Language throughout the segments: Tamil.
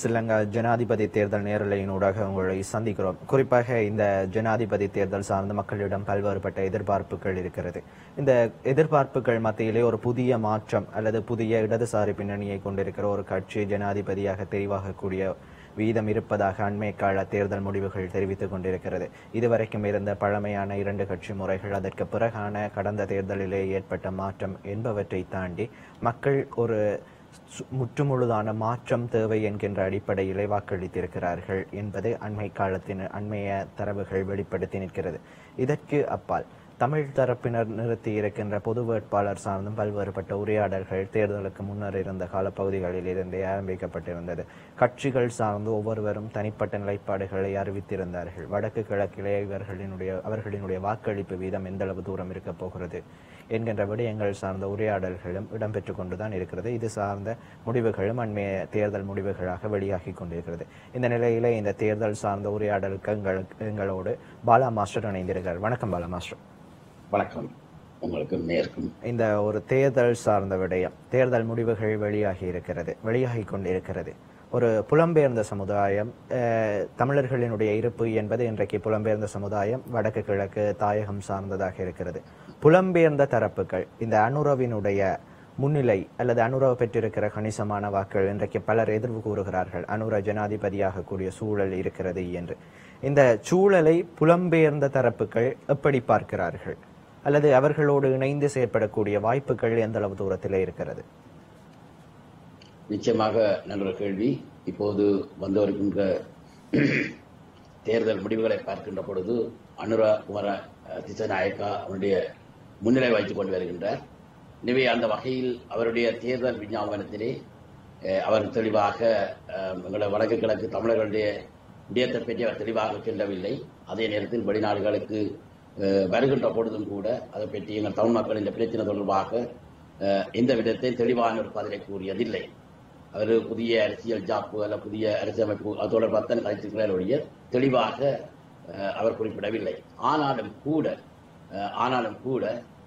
ஸ்ரீலங்கா ஜனாதிபதி தேர்தல் நேரலையினூடாக உங்களை சந்திக்கிறோம். குறிப்பாக இந்த ஜனாதிபதி தேர்தல் சார்ந்த மக்களிடம் பல்வேறுபட்ட எதிர்பார்ப்புகள் இருக்கிறது. இந்த எதிர்பார்ப்புகள் மத்தியிலே ஒரு புதிய மாற்றம் அல்லது புதிய இடதுசாரி பின்னணியை கொண்டிருக்கிற ஒரு கட்சி ஜனாதிபதியாக தெரிவாகக்கூடிய வீதம் இருப்பதாக அண்மை கால தேர்தல் முடிவுகள் தெரிவித்துக் கொண்டிருக்கிறது. இதுவரைக்கும் இருந்த பழமையான 2 கட்சி முறைகள், அதற்கு பிறகான கடந்த தேர்தலிலே ஏற்பட்ட மாற்றம் என்பவற்றை தாண்டி மக்கள் ஒரு முற்றுமுழுதான மாற்றம் தேவை என்கின்ற அடிப்படையிலே வாக்களித்திருக்கிறார்கள் என்பது அண்மைய தரவுகள் வெளிப்படுத்தி நிற்கிறது. இதற்கு அப்பால் தமிழ் தரப்பினர் நிறுத்தி இருக்கின்ற பொது வேட்பாளர் சார்ந்தும் பல்வேறுபட்ட உரையாடல்கள் தேர்தலுக்கு முன்னர் இருந்த காலப்பகுதிகளில் இருந்தே ஆரம்பிக்கப்பட்டிருந்தது. கட்சிகள் சார்ந்து ஒவ்வொருவரும் தனிப்பட்ட நிலைப்பாடுகளை அறிவித்திருந்தார்கள். வடக்கு கிழக்கிலே அவர்களினுடைய வாக்களிப்பு வீதம் எந்தளவு தூரம் இருக்கப் போகிறது என்கின்ற விடயங்கள் சார்ந்த உரையாடல்களும் இடம்பெற்றுக் கொண்டுதான் இருக்கிறது. இது சார்ந்த முடிவுகளும் அண்மைய தேர்தல் முடிவுகளாக வெளியாகி கொண்டிருக்கிறது. இந்த நிலையிலே இந்த தேர்தல் சார்ந்த உரையாடலுக்கு எங்களோடு பாலா மாஸ்டர் இணைந்திருக்கிறார். வணக்கம் பாலா மாஸ்டர். வணக்கம். உங்களுக்கு நேர்க்கும். இந்த ஒரு தேர்தல் சார்ந்த விடயம், தேர்தல் முடிவுகள் வெளியாகி கொண்டிருக்கிறது. ஒரு புலம்பெயர்ந்த சமுதாயம், தமிழர்களினுடைய இருப்பு என்பது இன்றைக்கு புலம்பெயர்ந்த சமுதாயம் வடக்கு கிழக்கு தாயகம் சார்ந்ததாக இருக்கிறது. புலம்பெயர்ந்த தரப்புகள் இந்த அனுரவினுடைய முன்னிலை அல்லது அனுரவ பெற்றிருக்கிற கணிசமான வாக்குகள் இன்றைக்கு பலர் எதிர்வு கூறுகிறார்கள். அனுர ஜனாதிபதியாக கூடிய சூழல் இருக்கிறது என்று. இந்த சூழலை புலம்பெயர்ந்த தரப்புகள் எப்படி பார்க்கிறார்கள் அல்லது அவர்களோடு இணைந்து செயற்படக்கூடிய வாய்ப்புகள் எந்த அளவு தூரத்திலே இருக்கிறது? நிச்சயமாக நல்ல கேள்வி. இப்போது வந்து வருகின்ற தேர்தல் முடிவுகளை பார்க்கின்ற பொழுது அனுர குமார திசாநாயக்கா அவருடைய முன்னிலை வைத்துக் கொண்டு வருகின்றார். எனவே அந்த வகையில் அவருடைய தேர்தல் விஞ்ஞாபனத்திலே அவர் தெளிவாக எங்களுடைய வடக்கு கிழக்கு தமிழர்களுடைய விடயத்தை பற்றி அவர் தெளிவாக செல்லவில்லை. அதே நேரத்தில் வெளிநாடுகளுக்கு வருகின்ற பொழுதும் கூட அதை பற்றி எங்கள் தமிழ் மக்கள் இந்த பிரச்சனை தொடர்பாக எந்த விதத்தை தெளிவான ஒரு பதிலை கூறியதில்லை. அவர் புதிய அரசியல் ஜாப்பு அல்ல புதிய அரசியலமைப்பு அது தொடர்பாக கருத்துக்கிறார் ஒழிய தெளிவாக அவர் குறிப்பிடவில்லை. ஆனாலும் கூட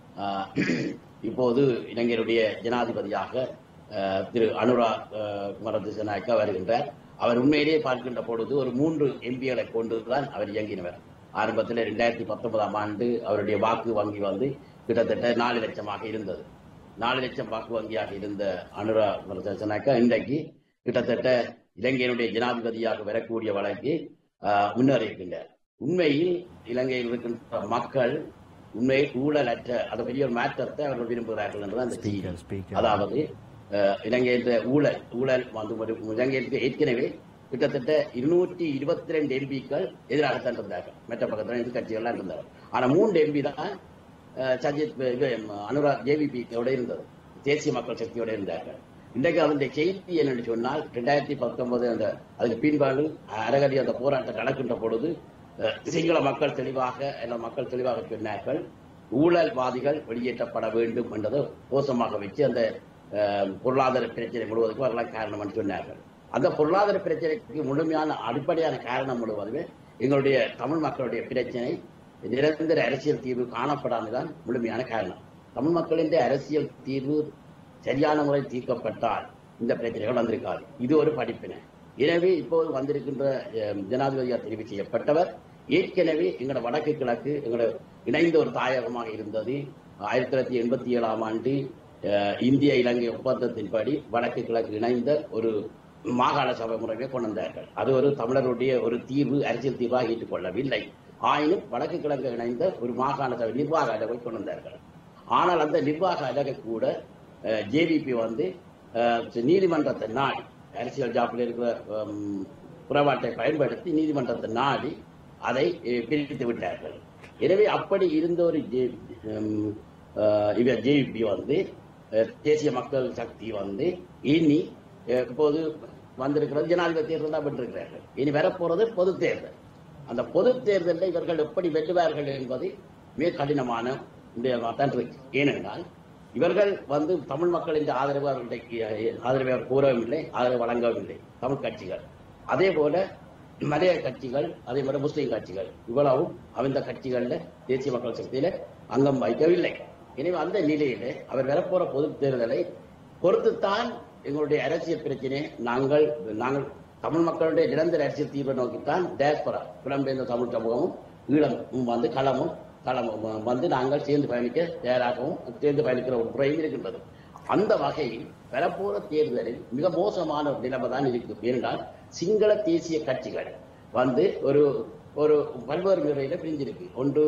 இப்போது இலங்கையினுடைய ஜனாதிபதியாக திரு அனுரா குமார திசாநாயக்கா வருகின்றார். அவர் உண்மையிலேயே பார்க்கின்ற பொழுது ஒரு 3 எம்பிகளை கொண்டுதான் அவர் இயங்கினவர். ஆரம்பத்தில் 2019ஆம் ஆண்டு அவருடைய வாக்கு வங்கி வந்து கிட்டத்தட்ட 4 லட்சமாக இருந்தது. 4 லட்சம் வாக்கு வங்கியாக இருந்த அனுரா திசாநாயக்கா இன்றைக்கு கிட்டத்தட்ட இலங்கையினுடைய ஜனாதிபதியாக வரக்கூடிய வழக்கு முன்னேறியிருக்கின்றார். உண்மையில் இலங்கையில் இருக்கின்ற மக்கள் உண்மையில் ஊழலற்ற அது பெரிய ஒரு மாற்றத்தை அவர்கள் விரும்புகிறார்கள் என்றுதான் அந்த செய்தி. அதாவது இலங்கையின் ஊழல் வந்து இலங்கைக்கு ஏற்கனவே கிட்டத்தட்ட 222 எம்பிக்கள் எதிராகத்தான் இருந்தார்கள். மற்ற பக்கத்தில் எதிர்கட்சிகள்லாம் இருந்தார்கள். ஆனால் 3 எம்பி தான் சஜித் அனுராக் ஜேவிபியோட இருந்தது, தேசிய மக்கள் சக்தியோட இருந்தார்கள். இன்றைக்கு அதனுடைய செய்தி என்னென்னு சொன்னால் 2019 அந்த அதுக்கு பின்பாடு அறகடி அந்த போராட்டம் நடக்கின்ற பொழுது சிங்கள மக்கள் தெளிவாக சொன்னார்கள், ஊழல்வாதிகள் வெளியேற்றப்பட வேண்டும் என்றதை கோஷமாக வச்சு அந்த பொருளாதார பிரச்சனை முழுவதற்கும் அவர்களால் காரணம் என்று சொன்னார்கள். அந்த பொருளாதார பிரச்சனைக்கு முழுமையான அடிப்படையான காரணம் முழுவதுமே எங்களுடைய தமிழ் மக்களுடைய பிரச்சனை நிரந்தர அரசியல் தீர்வு காணப்படாமல்தான் முழுமையான காரணம். தமிழ் மக்களின் அரசியல் தீர்வு சரியான முறையில் தீர்க்கப்பட்டால் இந்த பிரச்சனைகள் வந்திருக்காது. இது ஒரு படிப்பினை. எனவே இப்போது வந்திருக்கின்ற ஜனாதிபதியாக தெரிவு செய்யப்பட்டவர் ஏற்கனவே எங்களோட வடக்கு கிழக்கு எங்களோட இணைந்த ஒரு தாயகமாக இருந்தது. 1987ஆம் ஆண்டு இந்திய இலங்கை ஒப்பந்தத்தின்படி வடக்கு கிழக்கு இணைந்த ஒரு மாகாண சபை முறையை கொண்டு வந்தார்கள். அது ஒரு தமிழருடைய ஒரு தீர்வு, அரசியல் தீர்வாக ஏற்றுக்கொள்ளவில்லை. ஆயினும் வடக்கு கிழக்கு இணைந்த ஒரு மாகாண சபை நிர்வாக அலகை கொண்டு வந்தார்கள். ஆனால் அந்த நிர்வாக அலகை கூட ஜேவிபி வந்து நீதிமன்றத்தை நாடி அரசியல் ஜாப்பில் இருக்கிற புறவாட்டை பயன்படுத்தி நீதிமன்றத்தை நாடி அதை பிரித்து விட்டார்கள். எனவே அப்படி இருந்த ஒரு ஜேவிபி வந்து தேசிய மக்கள் சக்தி வந்து இனி இப்போது வந்திருக்கிறது ஜனாதிபதி தேர்தல் தான் வென்றிருக்கிறார்கள். இனி வரப்போறது பொது தேர்தல். அந்த பொது தேர்தலில் இவர்கள் எப்படி வெல்லுவார்கள் என்பது மிக கடினமான தான் இருக்கு. ஏனென்றால் இவர்கள் வந்து தமிழ் மக்களின் ஆதரவு அவர் கூறவும் இல்லை, ஆதரவு வழங்கவும் இல்லை. தமிழ் கட்சிகள் அதே போல மலைய கட்சிகள், அதே போல முஸ்லீம் கட்சிகள் இவ்வளவும் அந்த கட்சிகள்ல தேசிய மக்கள் சக்தியில அங்கம் வைக்கவில்லை. எனவே அந்த நிலையிலே அவர் வரப்போற பொது தேர்தலை பொறுத்துத்தான் எங்களுடைய அரசியல் பிரச்சனையை நாங்கள் தமிழ் மக்களுடைய நிரந்தர அரசியல் தீர்வை நோக்கித்தான் டயஸ்பரா புலம்பெயர்ந்த தமிழ் சமூகமும் ஈழமும் வந்து களமும் வந்து நாங்கள் சேர்ந்து பயணிக்க தயாராகவும் சேர்ந்து பயணிக்கிற ஒரு முறையும் இருக்கின்றது. அந்த வகையில் பெறப்போற தேர்தலில் மிக மோசமான ஒரு நிலைமை தான் இருக்கு. ஏனென்றால் சிங்கள தேசிய கட்சிகள் வந்து ஒரு ஒரு பல்வேறு முறையில பிரிஞ்சிருக்கு. ஒன்று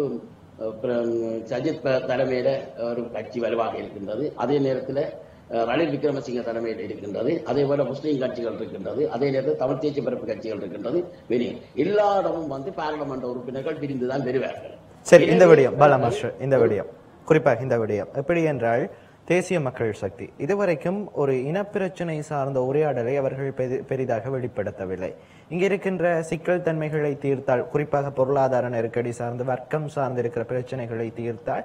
சஜித் தலைமையில ஒரு கட்சி வலுவாக இருக்கின்றது, அதே நேரத்தில் ரணில் விக்ரமசிங்க தலைமையில் இருக்கின்றது, அதே போல முஸ்லீம் கட்சிகள் இருக்கின்றது, அதே நேரத்தில் தமிழ் தேசிய பரப்பு கட்சிகள் இருக்கின்றது. எல்லா இடமும் வந்து பாராளுமன்ற உறுப்பினர்கள் பிரிந்துதான் பெறுவார்கள். சரி, இந்த விடயம் பாலமாஸ்டர், இந்த விடயம் குறிப்பாக இந்த விடயம் எப்படி என்றால், தேசிய மக்கள் சக்தி இதுவரைக்கும் ஒரு இனப்பிரச்சனை சார்ந்த உரையாடலை அவர்கள் பெரிதாக வெளிப்படுத்தவில்லை. இங்க இருக்கின்ற சிக்கல் தன்மைகளை தீர்த்தால், குறிப்பாக பொருளாதார நெருக்கடி சார்ந்து வர்க்கம் சார்ந்து இருக்கிற பிரச்சனைகளை தீர்த்தால்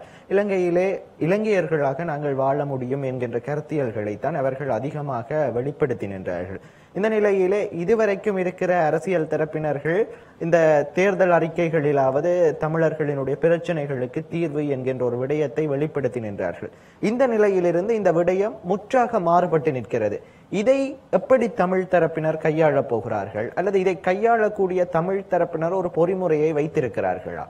இலங்கையர்களாக நாங்கள் வாழ முடியும் என்கின்ற கருத்தியல்களைத்தான் அவர்கள் அதிகமாக வெளிப்படுத்தி நின்றார்கள். இந்த நிலையிலே இதுவரைக்கும் இருக்கிற அரசியல் தரப்பினர்கள் இந்த தேர்தல் அறிக்கைகளிலாவது தமிழர்களினுடைய பிரச்சனைகளுக்கு தீர்வு என்கின்ற ஒரு விடயத்தை வெளிப்படுத்தி நின்றார்கள். இந்த நிலையிலிருந்து இந்த விடயம் முற்றாக மாறுபட்டு நிற்கிறது. இதை எப்படி தமிழ் தரப்பினர் கையாளப் போகிறார்கள், அல்லது இதை கையாளக்கூடிய தமிழ் தரப்பினர் ஒரு பொறிமுறையை வைத்திருக்கிறார்களா?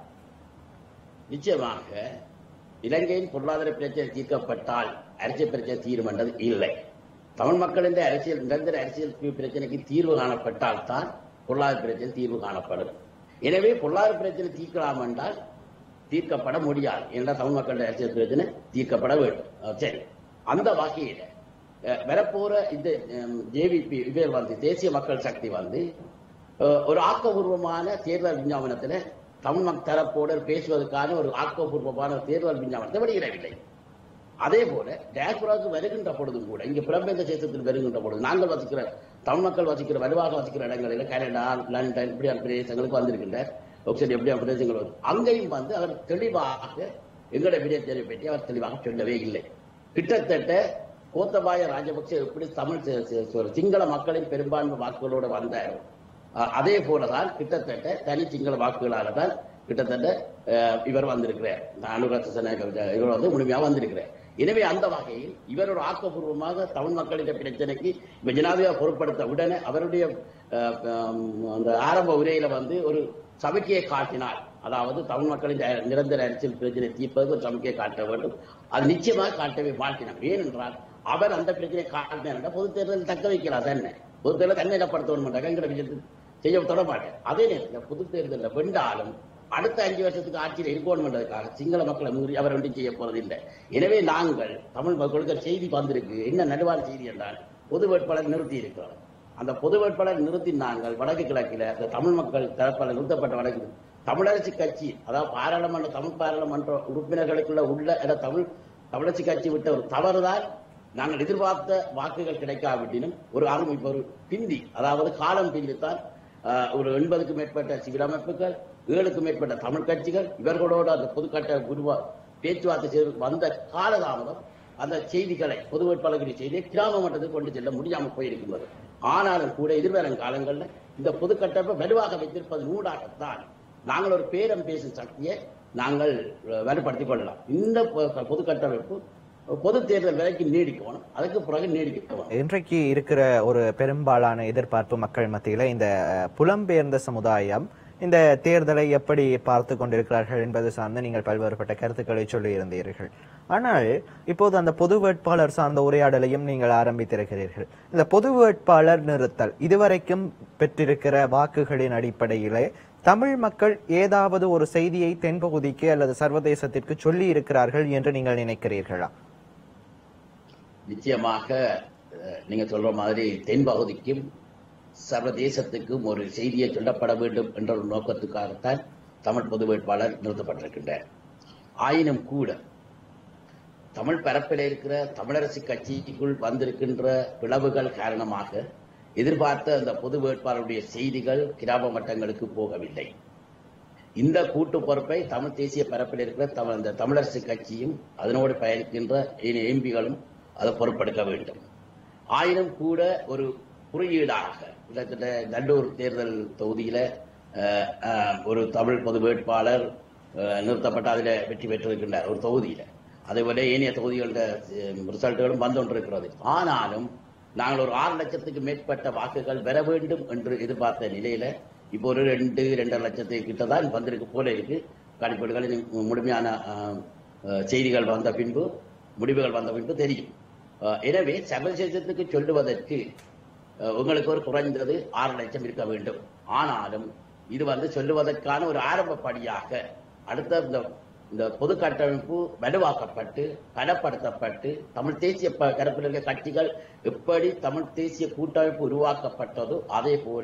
நிச்சயமாக இலங்கையின் பொருளாதார பிரச்சனை தீர்க்கப்பட்டால் அரசியல் பிரச்சனை தீரும் என்றது இல்லை. தமிழ் மக்களின் அரசியல் நிரந்தர அரசியல் பிரச்சனைக்கு தீர்வு காணப்பட்டால் தான் பொருளாதார பிரச்சனை தீர்வு காணப்படும். எனவே பொருளாதார பிரச்சனை தீர்க்கலாம் என்றால் தீர்க்கப்பட முடியாது என்றால் தமிழ் மக்களுடைய அரசியல் பிரச்சனை தீர்க்கப்பட வேண்டும். சரி, அந்த வகையில் வரப்போற இந்த ஜேவிபி இவர் வந்து தேசிய மக்கள் சக்தி வந்து ஒரு ஆக்கப்பூர்வமான தேர்தல் விஞ்ஞாபனத்தில் தமிழ் தரப்போடு பேசுவதற்கான ஒரு ஆக்கப்பூர்வமான தேர்தல் விஞ்ஞாபனத்தை வெளியிடவில்லை. அதே போல டயஸ்போராவுக்கு வருகின்ற பொழுதும் கூட, இங்க புலம்பெயர்ந்த தேசத்தில் வருகின்ற பொழுது நாங்கள் வசிக்கிற தமிழ் மக்கள் வலுவாக வசிக்கிற இடங்களில் கனடா, லண்டன் இப்படியான பிரதேசங்களுக்கு வந்திருக்கின்ற எப்படியான பிரதேசங்கள் அங்கேயும் வந்து அவர் தெளிவாக எங்களுடைய விடயத்தை பற்றி அவர் தெளிவாக சொல்லவே இல்லை. கிட்டத்தட்ட கோத்தபாய ராஜபக்சே எப்படி தமிழ் சிங்கள மக்களின் பெரும்பான்மை வாக்குகளோடு வந்தார், அதே போலதான் கிட்டத்தட்ட தனி சிங்கள வாக்குகளால தான் கிட்டத்தட்ட இவர் வந்திருக்கிறார். இவர் வந்து முழுமையாக வந்திருக்கிறார். எனவே அந்த வகையில் இவர் ஒரு ஆக்கப்பூர்வமாக தமிழ் மக்களின் பிரச்சனைக்கு ஜனாதிபதியாக பொருட்படுத்த உடனே அவருடைய அந்த ஆரம்ப உரையில வந்து ஒரு சமிக்கையை காட்டினார். அதாவது தமிழ் மக்களின் நிரந்தர அரசியல் பிரச்சனை தீர்ப்பதற்கு ஒரு சமிக்கையை காட்ட வேண்டும். அது நிச்சயமாக காட்டவே மாட்டினார். ஏனென்றால் அவர் அந்த பிரச்சனையை காட்டினார் பொது தேர்தலில் தக்க வைக்கிறார் தானே, பொது தேர்தலை தன்னிலைப்படுத்த வேண்டும் செய்ய தொட மாட்டேன். அதே நேரத்தில் பொது தேர்தலில் வென்றாலும் அடுத்த 5 வருஷத்துக்கு ஆட்சியில் இருக்கணும் என்றதுக்காக சிங்கள மக்களை மீறி அவர் ஒன்றும் செய்ய போறதில்லை. எனவே நாங்கள் தமிழ் மக்களுக்கு செய்தி வந்திருக்கு. என்ன நடுவான செய்தி என்றால் பொது வேட்பாளர் நிறுத்தி இருக்கிறோம். அந்த பொது வேட்பாளர் நிறுத்தி நாங்கள் வடக்கு கிழக்கில் தமிழ் மக்கள் தரப்பாளர் நிறுத்தப்பட்ட வடக்கு தமிழரசு கட்சி, அதாவது தமிழ் பாராளுமன்ற உறுப்பினர்களுக்குள்ள உள்ள தமிழரசு கட்சி விட்ட ஒரு தவறுதான் நாங்கள் எதிர்பார்த்த வாக்குகள் கிடைக்காவிட்டினும் ஒரு பிந்தி, அதாவது காலம் பிந்தித்தான் ஒரு 80க்கும் மேற்பட்ட சிவில் அமைப்புகள், 7க்கும் மேற்பட்ட தமிழ் கட்சிகள் இவர்களோடு அந்த பொதுக்கட்ட பேச்சுவார்த்தை வந்த காலதாமதம் அந்த செய்திகளை பொது வேட்பாளர்களுடைய செய்தியை கிராம மட்டத்துக்கு கொண்டு செல்ல முடியாமல் போயிருக்கின்றது. ஆனாலும் கூட எதிர்வரும் காலங்களில் இந்த பொதுக்கட்டமைப்பை வலுவாக வைத்திருப்பது ஊடாகத்தான் நாங்கள் ஒரு பேரம் பேசும் சக்தியை நாங்கள் வலுப்படுத்திக் கொள்ளலாம். இந்த பொது கட்டமைப்பு பொது தேர்தல் வரைக்கும் நீடிக்கணும், அதுக்கு பிறகு நீடிக்கணும். இன்றைக்கு இருக்கிற ஒரு பெரும்பாலான எதிர்பார்ப்பு மக்கள் மத்தியில இந்த புலம்பெயர்ந்த சமுதாயம் இந்த தேர்தலை எப்படி பார்த்து கொண்டிருக்கிறார்கள் என்பது சார்ந்து நீங்கள் பல்வேறுபட்ட கருத்துக்களை சொல்லி இருந்தீர்கள். ஆனால் இப்போது அந்த பொது வேட்பாளர் சார்ந்த உரையாடலையும் நீங்கள் ஆரம்பித்திருக்கிறீர்கள். இந்த பொது வேட்பாளர் நிறுத்தல் இதுவரைக்கும் பெற்றிருக்கிற வாக்குகளின் அடிப்படையிலே தமிழ் மக்கள் ஏதாவது ஒரு செய்தியை தென்பகுதிக்கு அல்லது சர்வதேசத்திற்கு சொல்லி இருக்கிறார்கள் என்று நீங்கள் நினைக்கிறீர்களா? நிச்சயமாக நீங்க சொல்ற மாதிரி தென்பகுதிக்கும் சர்வதேசத்துக்கும் ஒரு செய்தியை சொல்லப்பட வேண்டும் என்ற ஒரு நோக்கத்துக்காகத்தான் தமிழ் பொது வேட்பாளர் நிறுத்தப்பட்டிருக்கின்றார். ஆயினும் கூட தமிழ் பரப்பில் இருக்கிற தமிழரசு கட்சிக்குள் வந்திருக்கின்ற பிளவுகள் காரணமாக எதிர்பார்த்த அந்த பொது வேட்பாளருடைய செய்திகள் கிராம மட்டங்களுக்கு போகவில்லை. இந்த கூட்டு பொறுப்பை தமிழ் தேசிய பரப்பில் இருக்கிற அந்த தமிழரசு கட்சியும் அதனோடு பயணிக்கின்ற எம்பிகளும் அதை பொறுப்பெடுக்க வேண்டும். ஆயினும் கூட ஒரு குறியீடாக கிட்டத்தட்ட நல்லூர் தேர்தல் தொகுதியில ஒரு தமிழ் பொது வேட்பாளர் நிறுத்தப்பட்டு அதில் வெற்றி பெற்றிருக்கின்றார் ஒரு தொகுதியில. அதேபோல ஏனைய தொகுதிகளோட ரிசல்ட்டுகளும் வந்து கொண்டிருக்கிறது. ஆனாலும் நாங்கள் ஒரு 6 லட்சத்துக்கு மேற்பட்ட வாக்குகள் பெற வேண்டும் என்று எதிர்பார்த்த நிலையில இப்போ ஒரு 2.5 லட்சத்துக்கு கிட்டதான் வந்திருக்கு போல இருக்கு. கணிப்பீடுகளின் முழுமையான செய்திகள் வந்த பின்பு, முடிவுகள் வந்த பின்பு தெரியும். எனவே சபரிசேஷத்துக்கு சொல்லுவதற்கு உங்களுக்கு ஒரு குறைந்தது 6 லட்சம் இருக்க வேண்டும். ஆனாலும் இது சொல்லுவதற்கான ஒரு ஆரம்ப படியாக அடுத்த இந்த பொது கட்டமைப்பு வலுவாக்கப்பட்டு பலப்படுத்தப்பட்டு தமிழ் தேசிய கருப்பில் இருக்க கட்சிகள் எப்படி தமிழ் தேசிய கூட்டமைப்பு உருவாக்கப்பட்டதோ அதே போல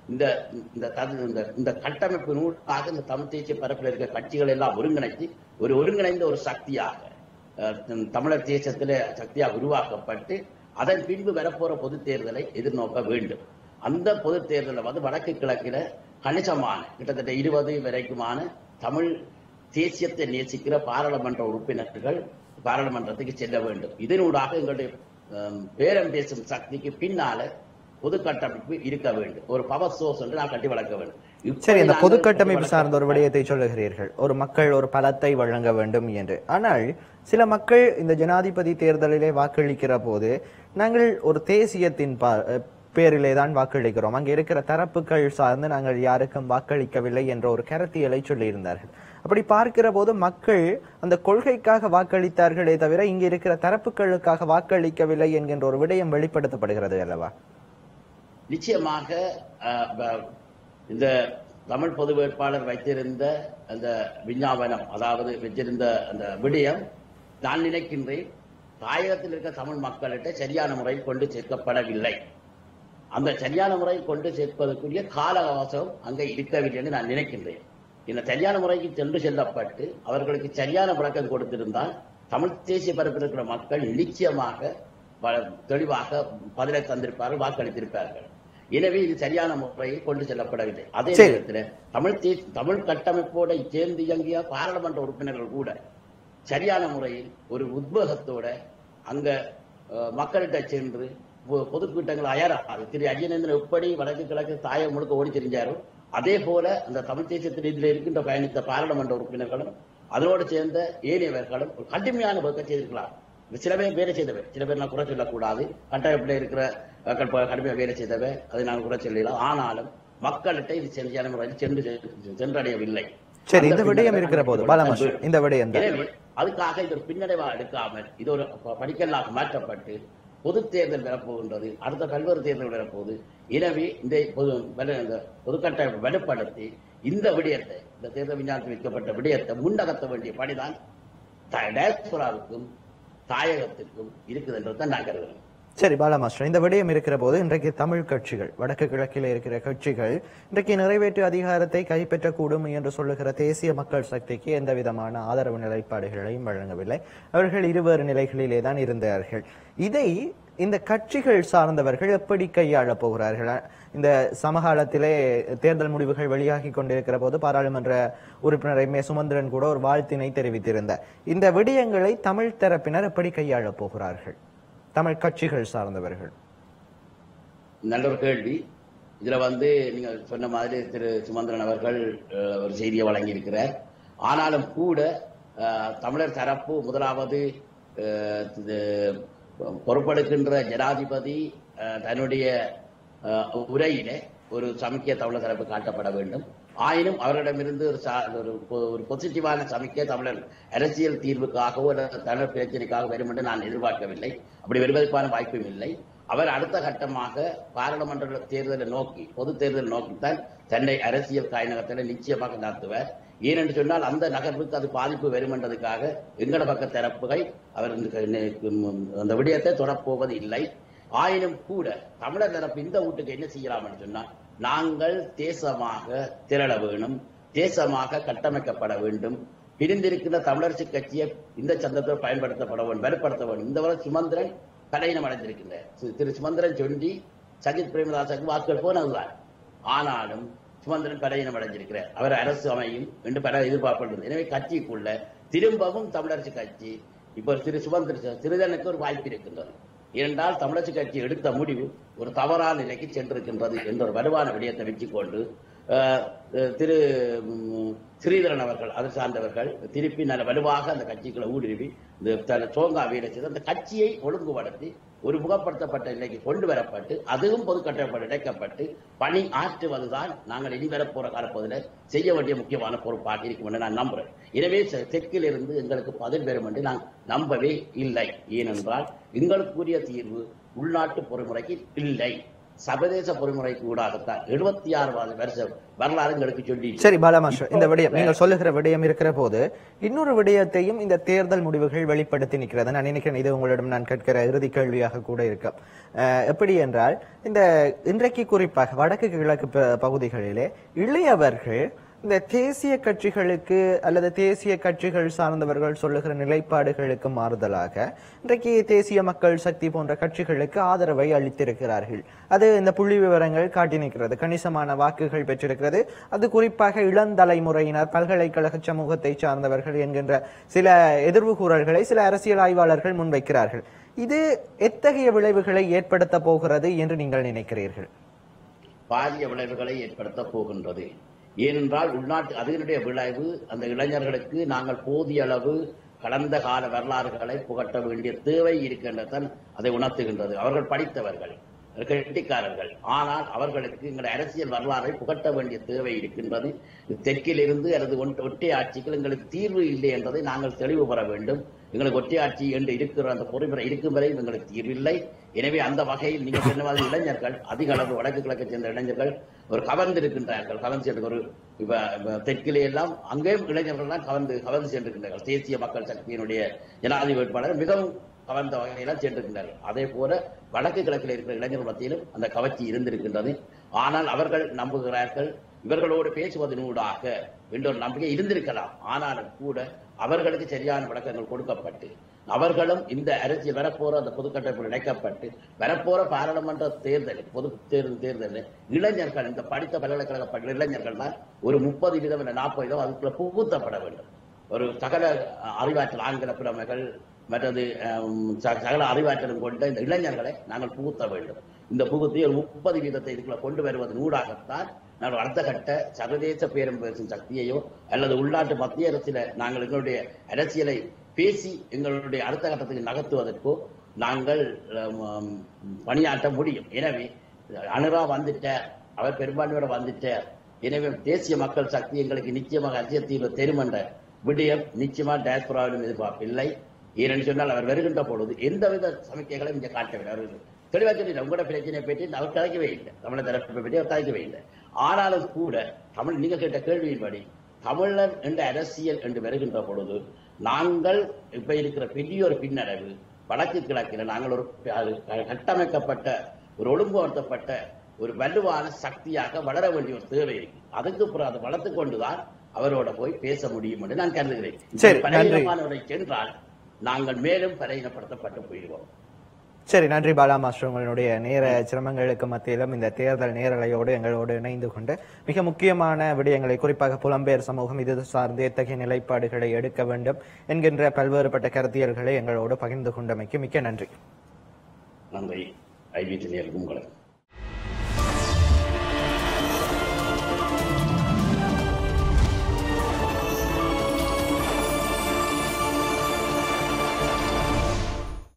இந்த கட்டமைப்பினூடாக இந்த தமிழ் தேசிய பரப்பில் இருக்க கட்சிகள் எல்லாம் ஒருங்கிணைத்து ஒருங்கிணைந்த ஒரு சக்தியாக தமிழர் தேசத்திலே சக்தியாக உருவாக்கப்பட்டு அதன் பின்பு வரப்போற பொது தேர்தலை எதிர்நோக்க வேண்டும். அந்த பொது தேர்தலில் வடக்கு கிழக்கில கணிசமான கிட்டத்தட்ட 20 வரைக்குமான தமிழ் தேசியத்தை நேசிக்கிற பாராளுமன்ற உறுப்பினர்கள் பாராளுமன்றத்துக்கு செல்ல வேண்டும். இதனூடாக எங்களுடைய பேரம் பேசும் சக்திக்கு பின்னால பொது கட்டமைப்பு இருக்க வேண்டும். ஒரு பவர் சோர்ஸ் என்று நான் கட்டி வளர்க்க வேண்டும். சரி, இந்த பொது கட்டமைப்பு சார்ந்த ஒரு விடயத்தை சொல்லுகிறீர்கள், ஒரு மக்கள் ஒரு பலத்தை வழங்க வேண்டும் என்று. ஆனால் சில மக்கள் இந்த ஜனாதிபதி தேர்தலிலே வாக்களிக்கிற போது நாங்கள் ஒரு தேசியத்தின் பேரிலே தான் வாக்களிக்கிறோம், அங்கே இருக்கிற தரப்புகள் சார்ந்து நாங்கள் யாருக்கும் வாக்களிக்கவில்லை என்ற ஒரு கருத்தியலை சொல்லியிருந்தார்கள். அப்படி பார்க்கிற போது மக்கள் அந்த கொள்கைக்காக வாக்களித்தார்களே தவிர இங்கே இருக்கிற தரப்புகளுக்காக வாக்களிக்கவில்லை என்கின்ற ஒரு விடயம் வெளிப்படுத்தப்படுகிறது அல்லவா? நிச்சயமாக இந்த தமிழ் பொது வேட்பாளர் வைத்திருந்த அந்த விஞ்ஞாபனம், அதாவது வச்சிருந்த அந்த விடயம், நான் நினைக்கின்றேன் தாயகத்தில் இருக்க தமிழ் மக்கள்கிட்ட சரியான முறையில் கொண்டு சேர்க்கப்படவில்லை. அந்த சரியான முறையில் கொண்டு சேர்ப்பதற்குரிய கால அவகாசம் அங்கே இருக்கவில்லை என்று நான் நினைக்கின்றேன். இந்த சரியான முறைக்கு சென்று செல்லப்பட்டு அவர்களுக்கு சரியான விளக்கம் கொடுத்திருந்தால் தமிழ் தேசிய பரப்பில் இருக்கிற மக்கள் நிச்சயமாக தெளிவாக பதிலை தந்திருப்பார்கள், வாக்களித்திருப்பார்கள். எனவே இது சரியான முறையில் கொண்டு செல்லப்படவில்லை. அதே நேரத்தில் தமிழ் கட்டமைப்போட சேர்ந்து இயங்கிய பாராளுமன்ற உறுப்பினர்கள் கூட சரியான முறையில் ஒரு உத்வேகத்தோட அங்க மக்கள்கிட்ட சென்று பொதுக்கூட்டங்கள் அயராது. திரு அஜயநேந்திரன் எப்படி வடக்கு கிழக்கு தாயம் முழுக்க ஓடி தெரிஞ்சாரோ அதே போல அந்த தமிழ் தேசியத்தில் இதில் இருக்கின்ற பயணித்த பாராளுமன்ற உறுப்பினர்களும் அதனோடு சேர்ந்த ஏனையவர்களும் ஒரு கடுமையான வர்க்கம் செய்திருக்கலாம். சில பேர் வேலை செய்தவை, சில பேர் நான் குறை சொல்லக்கூடாது, கட்டாயப்பட இருக்கிற கடுமையாக வேலை செய்தவை, அதை நான் குறை சொல்லலாம். ஆனாலும் மக்கள்கிட்ட இது சரியான முறையில் சென்றடையவில்லை. சரி, இந்த விடயம் இருக்கிற போது இந்த விடயம் அதுக்காக இது ஒரு பின்னடைவா எடுக்காமல் இது ஒரு படிக்கல்லாக மாற்றப்பட்டு பொது தேர்தல் வரப்போகின்றது, அடுத்த பல்வேறு தேர்தல் வரப்போகுது. எனவே இந்த பொதுக்கட்டமைப்பை வலுப்படுத்தி இந்த விடயத்தை, இந்த தேர்தல் விஞ்ஞானத்தில் வைக்கப்பட்ட விடயத்தை முன்னகர்த்த வேண்டிய பணிதான் டயஸ்போராவுக்கும் தாயகத்திற்கும் இருக்குது என்றுதான் நான் கருதுகிறேன். சரி பாலமாஸ்டர், இந்த விடயம் இருக்கிற போது இன்றைக்கு தமிழ் கட்சிகள், வடக்கு கிழக்கில் இருக்கிற கட்சிகள் இன்றைக்கு நிறைவேற்று அதிகாரத்தை கைப்பற்றக்கூடும் என்று சொல்லுகிற தேசிய மக்கள் சக்திக்கு எந்த விதமான ஆதரவு நிலைப்பாடுகளையும் வழங்கவில்லை. அவர்கள் இருவேறு நிலைகளிலே தான் இருந்தார்கள். இதை இந்த கட்சிகள் சார்ந்தவர்கள் எப்படி கையாளப் போகிறார்கள்? இந்த சமகாலத்திலே தேர்தல் முடிவுகள் வெளியாகி கொண்டிருக்கிற போது பாராளுமன்ற உறுப்பினர் எம் ஏ சுமந்திரன் கூட ஒரு வாழ்த்தினை தெரிவித்திருந்தார். இந்த விடயங்களை தமிழ் தரப்பினர் எப்படி கையாளப் போகிறார்கள், தமிழ் கட்சிகள் சார்ந்தவர்கள்? நல்ல ஒரு கேள்வி. இதுல நீங்க சொன்ன மாதிரி திரு சுமந்திரன் அவர்கள் ஒரு செய்தியை வழங்கி இருக்கிறார். ஆனாலும் கூட தமிழர் தரப்பு முதலாவது பொறுப்பெடுக்கின்ற ஜனாதிபதி தன்னுடைய உரையிலே ஒரு சமிக்கை தமிழர் தரப்பு காட்டப்பட வேண்டும். ஆயினும் அவர்களிடமிருந்து ஒரு பாசிட்டிவான சமிக்கை தமிழர் அரசியல் தீர்வுக்காகவோ தமிழர் பிரச்சனைக்காக வரும் என்று நான் எதிர்பார்க்கவில்லை. அப்படி வருவதற்கான வாய்ப்பும் இல்லை. அவர் அடுத்த கட்டமாக பாராளுமன்ற தேர்தலை நோக்கி, பொது தேர்தலை நோக்கித்தான் தன்னை அரசியல் காய்நகத்தில் நிச்சயமாக நடத்துவார். ஏனென்று சொன்னால் அந்த நகர்வுக்கு அது பாதிப்பு வரும் என்றதுக்காக எங்கட பக்க தரப்புகள் அவர் அந்த விடயத்தை தொடரப்போவது இல்லை. ஆயினும் கூட தமிழர் தரப்பு இந்த வீட்டுக்கு என்ன செய்யலாம் என்று சொன்னால், நாங்கள் தேசமாக திரள வேணும், தேசமாக கட்டமைக்கப்பட வேண்டும், பிரிந்திருக்கின்ற தமிழரசு கட்சியை இந்த சந்தத்தில் பயன்படுத்தப்பட வேண்டும், வலுப்படுத்த வேண்டும். இந்த வரை சுமந்திரன் கலையினம் அடைந்திருக்கின்றார். திரு சுமந்திரன் சொல்லி சஜித் பிரேமதாசுக்கு வாக்குகள் போனதுதான். ஆனாலும் சுமந்திரன் படையினம் அடைஞ்சிருக்கிறார். அவர் அரசு அமையும் என்று பல எதிர்பார்ப்படுகிறது. எனவே கட்சிக்குள்ள திரும்பவும் தமிழரசு கட்சி இப்ப திரு சுமந்திர திருதனுக்கு ஒரு வாய்ப்பு இருக்கின்றது. ஏனென்றால் தமிழரசு கட்சி எடுத்த முடிவு ஒரு தவறான நிலைக்கு சென்றிருக்கின்றது என்ற ஒரு வலுவான விடயத்தை வச்சுக்கொண்டு திரு ஸ்ரீதரன் அவர்கள் அதை சார்ந்தவர்கள் திருப்பி நல்ல வலுவாக அந்த கட்சிகளை ஊடுருவி இந்த சோங்கா வீட செய்து அந்த கட்சியை ஒழுங்குபடுத்தி ஒரு முகப்படுத்தப்பட்ட நிலைக்கு கொண்டு வரப்பட்டு அதுவும் பொதுக்கட்டப்பட்டு இணைக்கப்பட்டு பணி ஆற்றுவதுதான் நாங்கள் இனி வரப்போற காலப்பகுதியில் செய்ய வேண்டிய முக்கியமான பொறுப்பாக இருக்கும் என்று நான் நம்புறேன். எனவே தெற்கில் இருந்து எங்களுக்கு பதில் பெறும் என்று நான் நம்பவே இல்லை. ஏனென்றால் எங்களுக்குரிய தீர்வு உள்நாட்டு பொறிமுறைக்கு இல்லை, சர்வதேச பொறிமுறைக்கு ஊடாகத்தான் 76 வருஷம் வரலாறு எங்களுக்கு சொல்லி. சரி பாலமாஸ்டர், இந்த விடயம் நீங்கள் சொல்லுகிற விடயம் இருக்கிற போது இன்னொரு விடயத்தையும் இந்த தேர்தல் முடிவுகள் வெளிப்படுத்தி நிற்கிறது. நான் நினைக்கிறேன் இது உங்களிடம் நான் கேட்கிற இறுதி கேள்வியாக கூட இருக்கும். எப்படி என்றால், இந்த இன்றைக்கு குறிப்பாக வடக்கு கிழக்கு பகுதிகளிலே இளையவர்கள் இந்த தேசிய கட்சிகளுக்கு அல்லது தேசிய கட்சிகள் சார்ந்தவர்கள் சொல்லுகிற நிலைப்பாடுகளுக்கு மாறுதலாக இன்றைக்கு தேசிய மக்கள் சக்தி போன்ற கட்சிகளுக்கு ஆதரவை அளித்திருக்கிறார்கள். அது இந்த புள்ளி விவரங்கள் காட்டி நிற்கிறது. கணிசமான வாக்குகள் பெற்றிருக்கிறது. அது குறிப்பாக இளந்தலைமுறையினர், பல்கலைக்கழக சமூகத்தை சார்ந்தவர்கள் என்கின்ற சில எதிர்வு கூறல்களை சில அரசியல் ஆய்வாளர்கள் முன்வைக்கிறார்கள். இது எத்தகைய விளைவுகளை ஏற்படுத்த போகிறது என்று நீங்கள் நினைக்கிறீர்கள்? பாரிய விளைவுகளை ஏற்படுத்த போகின்றது. ஏனென்றால் உள்நாட்டு அதனுடைய விளைவு அந்த இளைஞர்களுக்கு நாங்கள் போதிய அளவு கடந்த கால வரலாறுகளை புகட்ட வேண்டிய தேவை இருக்கின்றதான் அதை உணர்த்துகின்றது. அவர்கள் படித்தவர்கள், கெட்டிக்காரர்கள், ஆனால் அவர்களுக்கு எங்கள் அரசியல் வரலாறை புகட்ட வேண்டிய தேவை இருக்கின்றது. தெற்கில் இருந்து அல்லது ஒற்றை ஆட்சிகள் எங்களுக்கு தீர்வு இல்லை என்பதை நாங்கள் தெளிவு பெற வேண்டும். எங்களுக்கு ஒற்றை ஆட்சி என்று இருக்கிற அந்த பொறிமுறை இருக்கும் வரை எங்களுக்கு தீர்வில்லை. எனவே அந்த வகையில் நீங்கள் சொன்ன மாதிரி இளைஞர்கள் அதிக அளவு வடக்கு கிழக்கை சேர்ந்த இளைஞர்கள் ஒரு கவர்ந்திருக்கின்றார்கள். கவர்ந்து சென்று ஒரு தெற்கிலே எல்லாம் அங்கேயும் இளைஞர்கள் தான் கவர்ந்து சென்றிருக்கின்றார்கள். தேசிய மக்கள் சக்தியினுடைய ஜனாதிபதி வேட்பாளர் மிகவும் கவர்ந்த வகையெல்லாம் சென்றிருக்கின்றார்கள். அதே போல வடக்கு கிழக்கில் இருக்கிற இளைஞர்கள் மத்தியிலும் அந்த கவர்ச்சி இருந்திருக்கின்றது. ஆனால் அவர்கள் நம்புகிறார்கள் இவர்களோடு பேசுவதனூடாக என்ற ஒரு நம்பிக்கை இருந்திருக்கலாம். ஆனாலும் கூட அவர்களுக்கு சரியான விளக்கங்கள் கொடுக்கப்பட்டு அவர்களும் இந்த அரசியல் வரப்போற அந்த பொதுக்கட்டமைப்பில் இணைக்கப்பட்டு வரப்போற பாராளுமன்ற தேர்தலில் பொது தேர்தலில் இளைஞர்கள், இந்த படித்த பல்கலைக்கழக இளைஞர்கள் தான் ஒரு 30% 40% அதுக்குள்ள புகுத்தப்பட வேண்டும். ஒரு சகல அறிவாற்றல், ஆங்கில புலமைகள் மற்றது சகல அறிவாற்றலும் கொண்ட இந்த இளைஞர்களை நாங்கள் புகுத்த வேண்டும். இந்த புகுத்தி ஒரு 30% இதுக்குள்ள கொண்டு வருவதன் ஊடாகத்தான் நாங்கள் அடுத்த கட்ட சர்வதேச பேரம் பேசும் சக்தியையோ அல்லது உள்நாட்டு மத்திய அரசியல நாங்கள் எங்களுடைய அரசியலை பேசி எங்களுடைய அடுத்த கட்டத்துக்கு நகர்த்துவதற்கோ நாங்கள் பணியாற்ற முடியும். எனவே அனுரா வந்துட்டார், அவர் பெரும்பான்மையோட வந்துட்டார். எனவே தேசிய மக்கள் சக்தி எங்களுக்கு நிச்சயமாக அரசியல் தீர்வு தெரியும் என்ற விடயம் நிச்சயமா டயஸ்போராவிலும் எதிர்பார்ப்பில்லை. ஏனென்று சொன்னால் அவர் வருகின்ற பொழுது எந்தவித சமிக்கைகளையும் இங்கே காட்டவில்லை. அவர்கள் தெளிவாக சொல்லி உங்களோட பிரச்சனையை பற்றி அவர் கதைக்கவே இல்லை, தமிழர் தரப்பை பற்றி அவர் கதைக்கவே இல்லை. ஆனாலும் கூட தமிழ் நீங்க கேட்ட கேள்வியின்படி தமிழர் என்ற அரசியல் என்று வருகின்ற பொழுது நாங்கள் இப்ப இருக்கிற பெரிய ஒரு பின்னடைவு வடக்கு கிழக்கில் நாங்கள் ஒரு கட்டமைக்கப்பட்ட ஒரு ஒழுங்குபடுத்தப்பட்ட ஒரு வலுவான சக்தியாக வளர வேண்டிய ஒரு தேவை இருக்கு. அதுக்கு பிறகு அதை வளர்த்துக் கொண்டுதான் அவரோட போய் பேச முடியும் என்று நான் கருதுகிறேன். பலகீனமானவரை சென்றால் நாங்கள் மேலும் பலகீனப்படுத்தப்பட்டு போயிடுவோம். சரி, நன்றி பாலா மாஸ்டர். உங்களுடைய நேர சிரமங்களுக்கு மத்தியிலும் இந்த தேர்தல் நேரலையோடு எங்களோடு இணைந்து கொண்டு மிக முக்கியமான விடயங்களை, குறிப்பாக புலம்பெயர் சமூகம் இது சார்ந்து எத்தகைய நிலைப்பாடுகளை எடுக்க வேண்டும் என்கின்ற பல்வேறுபட்ட கருத்தியல்களை எங்களோடு பகிர்ந்து கொண்டமைக்கு மிக்க நன்றி. நன்றி. ஐபிடி நேயர்களுக்கு உங்களுக்கு